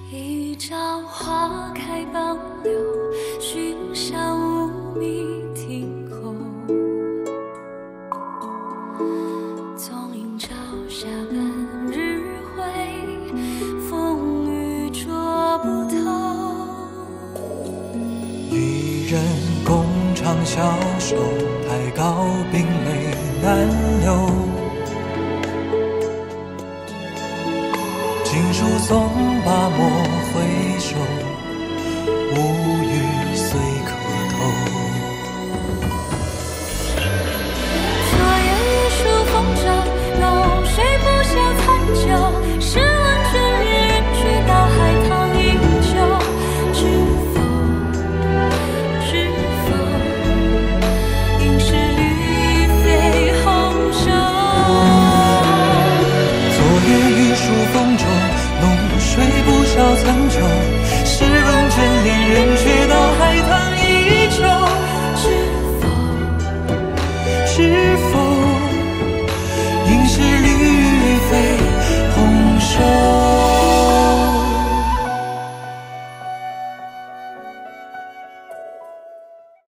一朝花开傍柳，寻香无觅庭后。纵饮朝霞半日晖，风雨捉不透。 一人共长消瘦，太高冰泪难流。锦书纵罢莫回首，无语虽可偷。 昨夜一树风骤，浓睡不消残酒。试问卷帘人去到海棠依旧，知否？知否？应是绿肥红瘦。 昨夜一树风骤，浓睡不消残酒。试问卷帘人去到海棠依旧。知否？应是绿